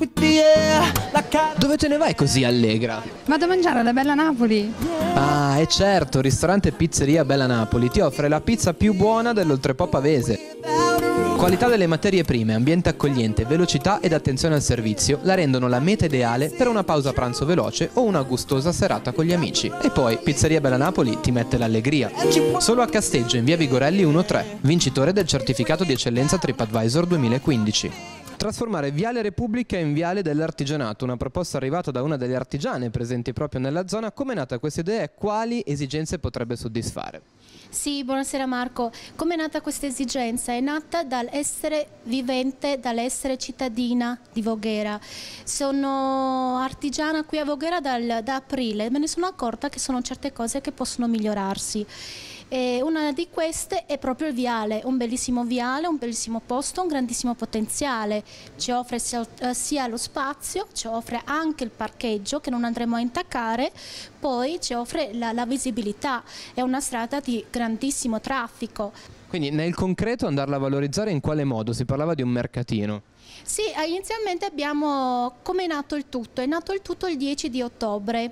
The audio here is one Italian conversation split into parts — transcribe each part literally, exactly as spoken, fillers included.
Dove te ne vai così allegra? Vado a mangiare alla Bella Napoli. Ah, e certo, ristorante e pizzeria Bella Napoli ti offre la pizza più buona dell'oltrepo pavese. Qualità delle materie prime, ambiente accogliente, velocità ed attenzione al servizio la rendono la meta ideale per una pausa pranzo veloce o una gustosa serata con gli amici. E poi Pizzeria Bella Napoli ti mette l'allegria. Solo a Casteggio in via Vigorelli uno tre, vincitore del certificato di eccellenza TripAdvisor duemilaquindici. Trasformare Viale Repubblica in Viale dell'Artigianato, una proposta arrivata da una delle artigiane presenti proprio nella zona. Come è nata questa idea e quali esigenze potrebbe soddisfare? Sì, buonasera Marco. Come è nata questa esigenza? È nata dall'essere vivente, dall'essere cittadina di Voghera. Sono artigiana qui a Voghera dal, da aprile, me ne sono accorta che sono certe cose che possono migliorarsi. E una di queste è proprio il viale, un bellissimo viale, un bellissimo posto, un grandissimo potenziale. Ci offre sia, sia lo spazio, ci offre anche il parcheggio che non andremo a intaccare, poi ci offre la, la visibilità. È una strada di grandissimo traffico. Quindi nel concreto andarla a valorizzare in quale modo? Si parlava di un mercatino. Sì, inizialmente abbiamo, come è nato il tutto? È nato il tutto il dieci di ottobre.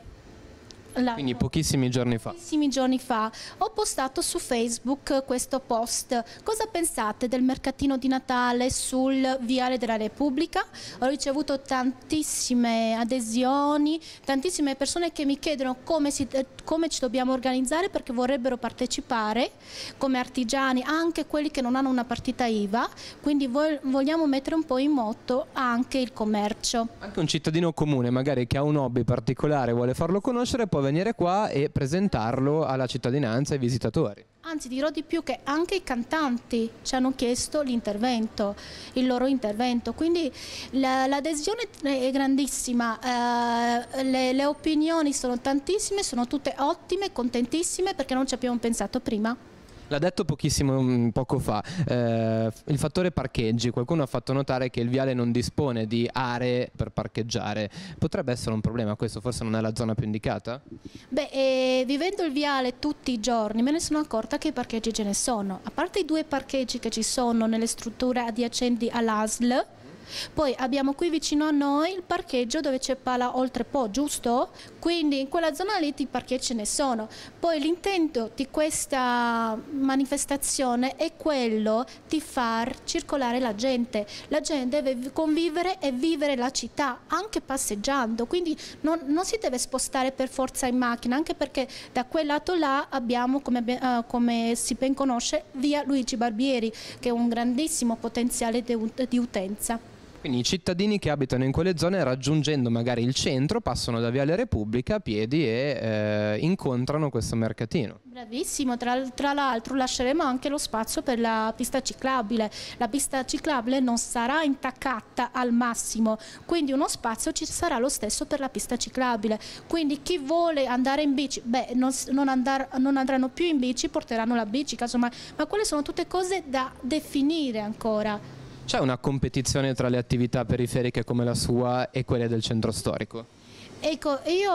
Quindi pochissimi giorni fa. Pochissimi giorni fa ho postato su Facebook questo post. Cosa pensate del mercatino di Natale sul Viale della Repubblica? Ho ricevuto tantissime adesioni, tantissime persone che mi chiedono come, si, come ci dobbiamo organizzare perché vorrebbero partecipare come artigiani, anche quelli che non hanno una partita I V A, quindi vogliamo mettere un po' in moto anche il commercio. Anche un cittadino comune magari che ha un hobby particolare, vuole farlo conoscere, può venire qua e presentarlo alla cittadinanza e ai visitatori. Anzi, dirò di più che anche i cantanti ci hanno chiesto l'intervento, il loro intervento, quindi l'adesione è grandissima, eh, le, le opinioni sono tantissime, sono tutte ottime, contentissime perché non ci abbiamo pensato prima. L'ha detto pochissimo poco fa, eh, il fattore parcheggi. Qualcuno ha fatto notare che il viale non dispone di aree per parcheggiare. Potrebbe essere un problema, questo forse non è la zona più indicata? Beh, eh, vivendo il viale tutti i giorni me ne sono accorta che i parcheggi ce ne sono. A parte i due parcheggi che ci sono nelle strutture adiacenti all'A S L, poi abbiamo qui vicino a noi il parcheggio dove c'è Pala Oltrepo, giusto? Quindi in quella zona lì i parcheggi ce ne sono. Poi l'intento di questa manifestazione è quello di far circolare la gente. La gente deve convivere e vivere la città anche passeggiando, quindi non, non si deve spostare per forza in macchina, anche perché da quel lato là abbiamo, come, uh, come si ben conosce, via Luigi Barbieri, che è un grandissimo potenziale di, di utenza. Quindi i cittadini che abitano in quelle zone, raggiungendo magari il centro, passano da Viale Repubblica a piedi e eh, incontrano questo mercatino. Bravissimo, tra, tra l'altro lasceremo anche lo spazio per la pista ciclabile. La pista ciclabile non sarà intaccata al massimo, quindi uno spazio ci sarà lo stesso per la pista ciclabile. Quindi chi vuole andare in bici, beh, non, non, andar, non andranno più in bici, porteranno la bici, casomai, ma quelle sono tutte cose da definire ancora. C'è una competizione tra le attività periferiche come la sua e quelle del centro storico? Ecco, io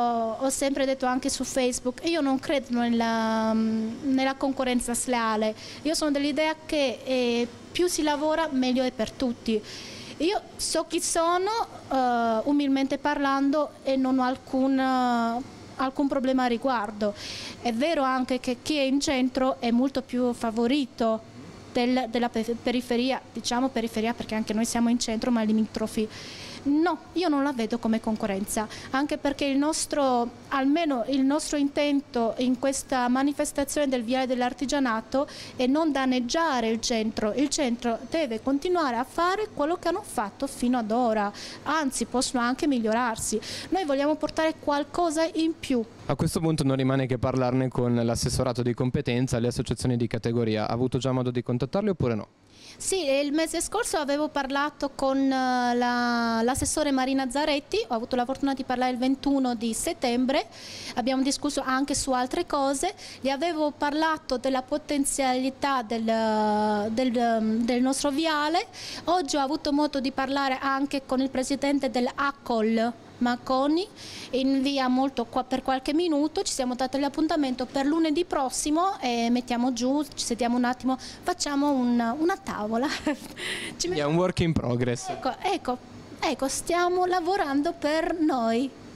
ho sempre detto anche su Facebook, io non credo nella, nella concorrenza sleale, io sono dell'idea che eh, più si lavora meglio è per tutti. Io so chi sono, eh, umilmente parlando, e non ho alcun... alcun problema a riguardo. È vero anche che chi è in centro è molto più favorito del, della periferia, diciamo periferia perché anche noi siamo in centro ma limitrofi. No, io non la vedo come concorrenza, anche perché il nostro, almeno il nostro intento in questa manifestazione del Viale dell'Artigianato è non danneggiare il centro. Il centro deve continuare a fare quello che hanno fatto fino ad ora, anzi possono anche migliorarsi. Noi vogliamo portare qualcosa in più. A questo punto non rimane che parlarne con l'assessorato di competenza, le associazioni di categoria. Ha avuto già modo di contattarli oppure no? Sì, il mese scorso avevo parlato con l'assessore Marina Zaretti, ho avuto la fortuna di parlare il ventuno di settembre, abbiamo discusso anche su altre cose, gli avevo parlato della potenzialità del, del, del nostro viale. Oggi ho avuto modo di parlare anche con il presidente dell'A C O L Macconi in via molto qua per qualche minuto. Ci siamo dati l'appuntamento per lunedì prossimo e mettiamo giù, ci sediamo un attimo, facciamo un, una tavola. È un work in progress. Ecco, ecco, Ecco, stiamo lavorando per noi.